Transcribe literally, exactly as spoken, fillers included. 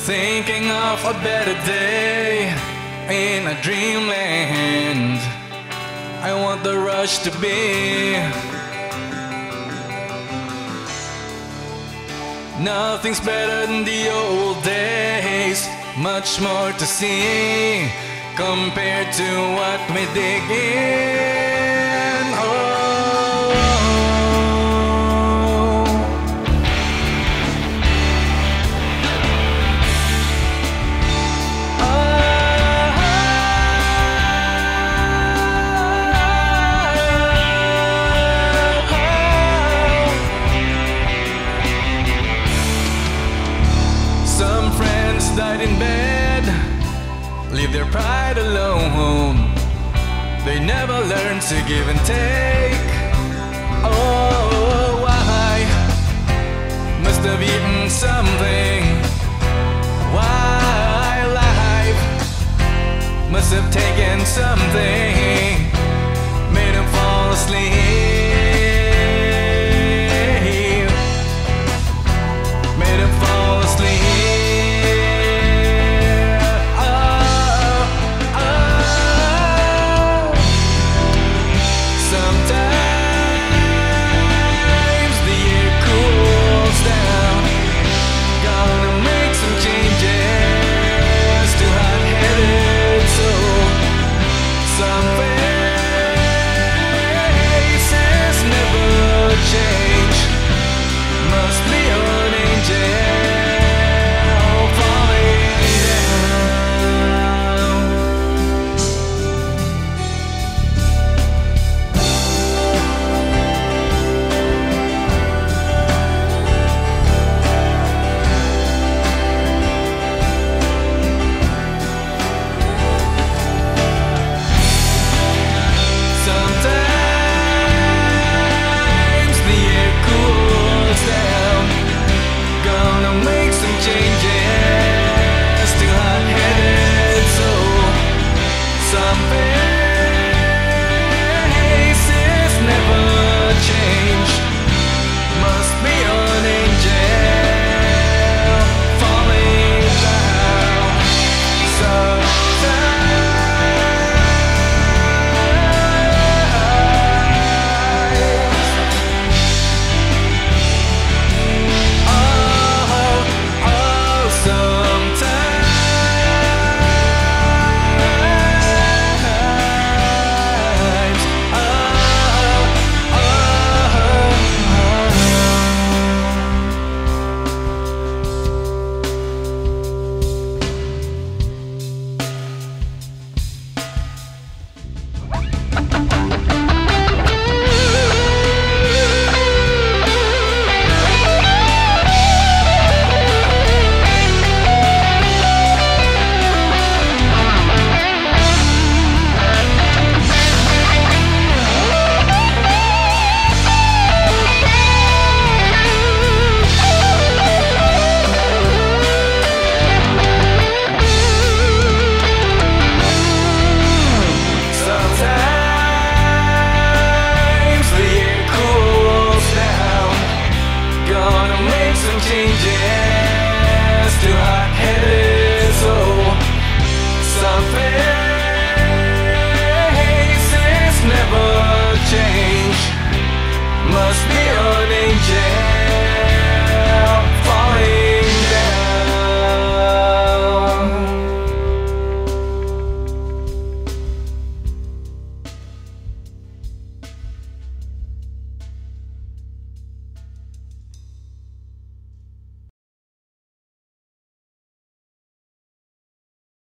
Thinking of a better day in a dreamland. I want the rush to be. Nothing's better than the old days. Much more to see compared to what we dig in. Oh. Some friends died in bed, leave their pride alone. They never learn to give and take. Oh, why? Must have eaten something. Why life must have taken something.